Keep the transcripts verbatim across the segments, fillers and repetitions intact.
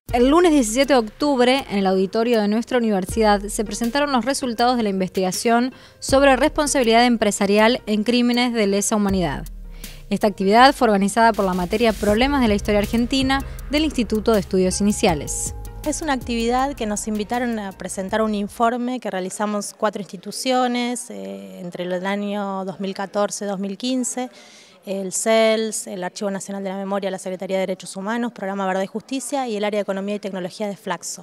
El lunes diecisiete de octubre, en el auditorio de nuestra universidad, se presentaron los resultados de la investigación sobre responsabilidad empresarial en crímenes de lesa humanidad. Esta actividad fue organizada por la materia Problemas de la Historia Argentina del Instituto de Estudios Iniciales. Es una actividad que nos invitaron a presentar un informe que realizamos cuatro instituciones eh, entre el año dos mil catorce dos mil quince, el C E L S, el Archivo Nacional de la Memoria, la Secretaría de Derechos Humanos, Programa Verdad y Justicia y el Área de Economía y Tecnología de Flaxo.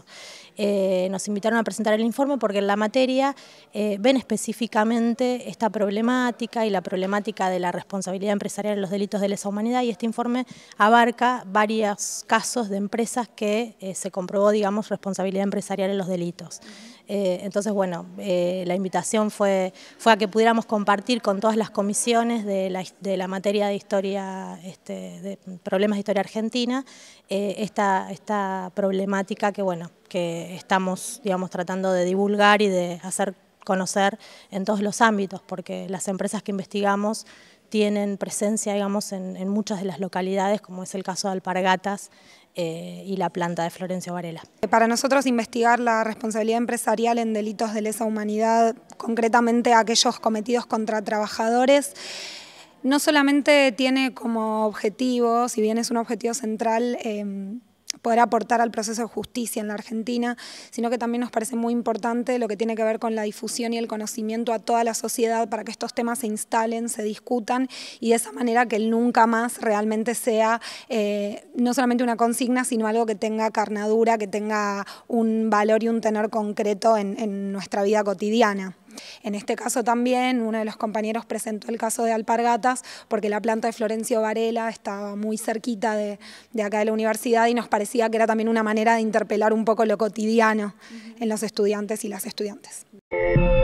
Eh, nos invitaron a presentar el informe porque en la materia eh, ven específicamente esta problemática y la problemática de la responsabilidad empresarial en los delitos de lesa humanidad, y este informe abarca varios casos de empresas que eh, se comprobó, digamos, responsabilidad empresarial en los delitos. Eh, entonces, bueno, eh, la invitación fue, fue a que pudiéramos compartir con todas las comisiones de la, de la materia de historia, este, de problemas de historia argentina, eh, esta, esta problemática que, bueno, que estamos, digamos, tratando de divulgar y de hacer conocer en todos los ámbitos, porque las empresas que investigamos tienen presencia, digamos, en, en muchas de las localidades, como es el caso de Alpargatas eh, y la planta de Florencio Varela. Para nosotros investigar la responsabilidad empresarial en delitos de lesa humanidad, concretamente aquellos cometidos contra trabajadores, no solamente tiene como objetivo, si bien es un objetivo central, eh, poder aportar al proceso de justicia en la Argentina, sino que también nos parece muy importante lo que tiene que ver con la difusión y el conocimiento a toda la sociedad para que estos temas se instalen, se discutan y de esa manera que el nunca más realmente sea eh, no solamente una consigna, sino algo que tenga carnadura, que tenga un valor y un tenor concreto en, en nuestra vida cotidiana. En este caso también uno de los compañeros presentó el caso de Alpargatas porque la planta de Florencio Varela estaba muy cerquita de, de acá de la universidad y nos parecía que era también una manera de interpelar un poco lo cotidiano en los estudiantes y las estudiantes.